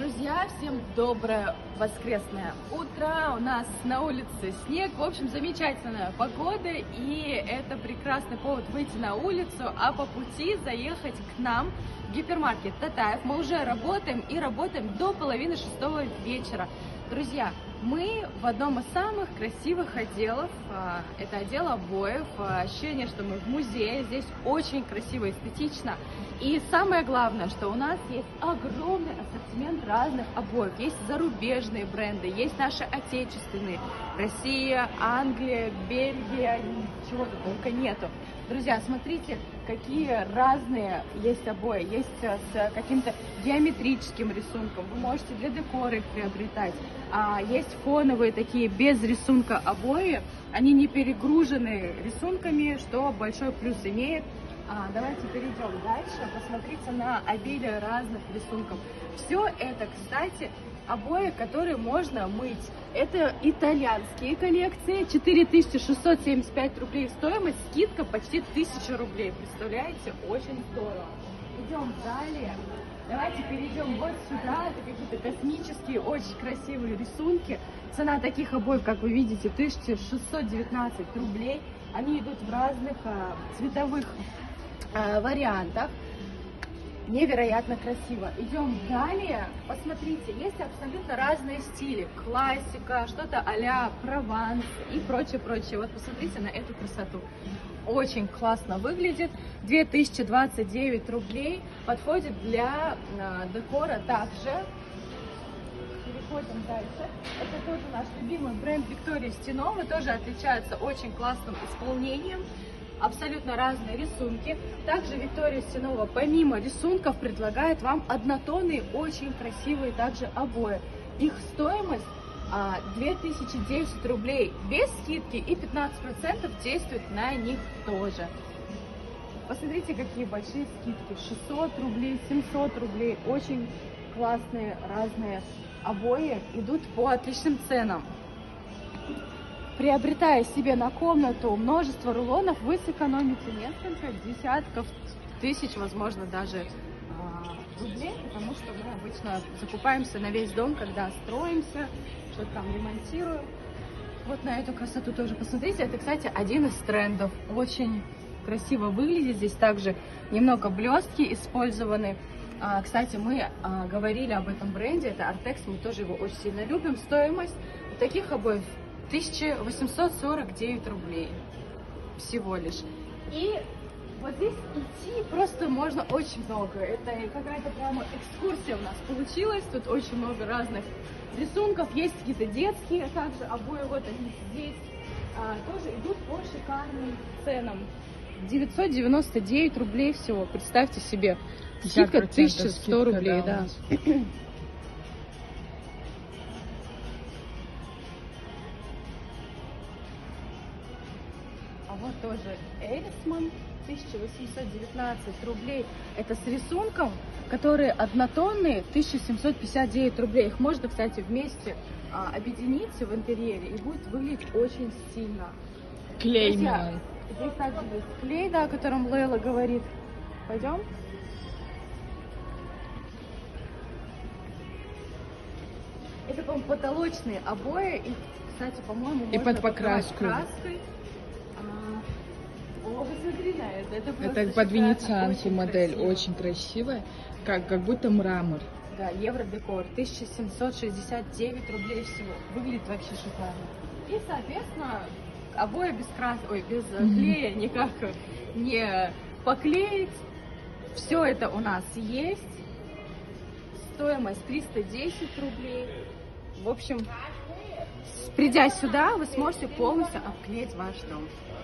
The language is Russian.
Друзья, всем доброе воскресное утро. У нас на улице снег. В общем, замечательная погода, и это прекрасный повод выйти на улицу, а по пути заехать к нам в гипермаркет Татаев. Мы уже работаем и работаем до половины шестого вечера. Друзья, мы в одном из самых красивых отделов. Это отдел обоев. Ощущение, что мы в музее. Здесь очень красиво, эстетично. И самое главное, что у нас есть огромный ассортимент разных обоев. Есть зарубежные бренды, есть наши отечественные. Россия, Англия, Бельгия, чего тут только нету. Друзья, смотрите, какие разные есть обои. Есть с каким-то геометрическим рисунком. Вы можете для декора их приобретать. Есть фоновые такие без рисунка обои. Они не перегружены рисунками, что большой плюс имеет. Давайте перейдем дальше. Посмотрите на обилие разных рисунков. Все это, кстати, обои, которые можно мыть. Это итальянские коллекции. 4675 рублей стоимость. Скидка почти 1000 рублей. Представляете? Очень здорово. Идем далее. Давайте перейдем вот сюда. Это какие-то космические, очень красивые рисунки. Цена таких обоев, как вы видите, 1619 рублей. Они идут в разных цветовых вариантах. Невероятно красиво. Идем далее. Посмотрите, есть абсолютно разные стили. Классика, что-то а-ля Прованс и прочее. Вот посмотрите на эту красоту. Очень классно выглядит. 2029 рублей. Подходит для декора также. Переходим дальше. Это тоже наш любимый бренд Виктория Стенова. Тоже отличается очень классным исполнением. Абсолютно разные рисунки. Также Виктория Стенова помимо рисунков предлагает вам однотонные, очень красивые также обои. Их стоимость 2010 рублей без скидки, и 15% действует на них тоже. Посмотрите, какие большие скидки. 600 рублей, 700 рублей. Очень классные разные обои идут по отличным ценам. Приобретая себе на комнату множество рулонов, вы сэкономите несколько десятков тысяч, возможно, даже рублей, потому что мы обычно закупаемся на весь дом, когда строимся, что-то там ремонтируем. Вот на эту красоту тоже посмотрите. Это, кстати, один из трендов. Очень красиво выглядит. Здесь также немного блестки использованы. Кстати, мы говорили об этом бренде. Это Artex, мы тоже его очень сильно любим. Стоимость таких обоев 1849 рублей всего лишь. И вот здесь идти просто можно очень много. Это какая-то прямо экскурсия у нас получилась. Тут очень много разных рисунков. Есть какие-то детские также обои. Вот они здесь. Тоже идут по шикарным ценам. 999 рублей всего. Представьте себе. Скидка 1100 рублей, да. Вот тоже Эрисман, 1819 рублей. Это с рисунком, которые однотонные, 1759 рублей. Их можно, кстати, вместе объединить в интерьере, и будет выглядеть очень стильно. Клей. Друзья, здесь также есть клей, да, о котором Лейла говорит. Пойдем. Это, по-моему, потолочные обои. И, кстати, по-моему, и под покраску. О, посмотри на это. Это под венецианки модель. Красиво. Очень красивая. Как будто мрамор. Да, Евродекор. 1769 рублей всего. Выглядит вообще шикарно. И, соответственно, обои без без клея никак не поклеить. Все это у нас есть. Стоимость 310 рублей. В общем, придя сюда, вы сможете полностью обклеить ваш дом.